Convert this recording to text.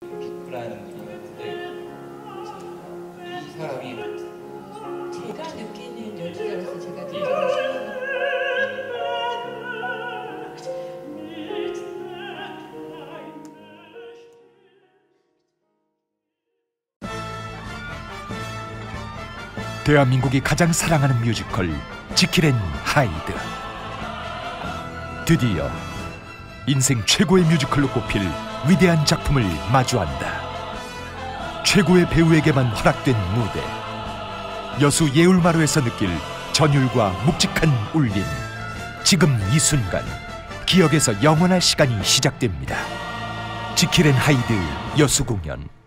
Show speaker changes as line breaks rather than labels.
비크라는 분이었는데 이 사람이
제가 느끼는 연주자로서 제가 느끼는 생각은
대한민국이 가장 사랑하는 뮤지컬 지킬 앤 하이드. 드디어 인생 최고의 뮤지컬로 꼽힐 위대한 작품을 마주한다. 최고의 배우에게만 허락된 무대, 여수 예울마루에서 느낄 전율과 묵직한 울림. 지금 이 순간 기억에서 영원할 시간이 시작됩니다. 지킬 앤 하이드 여수 공연